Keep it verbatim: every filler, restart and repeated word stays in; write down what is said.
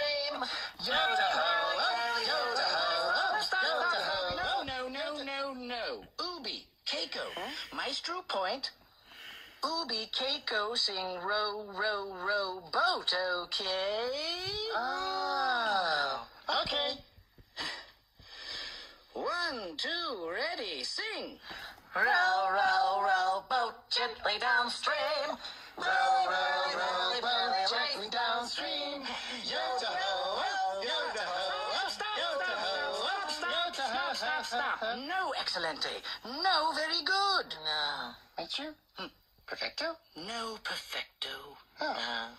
stream. Yo-ho, yo-ho, Stop, yo-ho. stop. No, no, no, no, no. Ubi, Keiko, Maestro Point. Ubi, Keiko, sing row, row, row, boat, okay? Oh, okay. One, two, ready, sing. Row, row, row, boat gently downstream. Row, row, row, boat gently downstream. Yo-ho, yo-ho, Stop, yo-ho, stop, stop, stop, stop, stop, yo-ho. No, Excelente. No, very good. No. Maestro? Hmm. Perfecto? No, perfecto. Oh.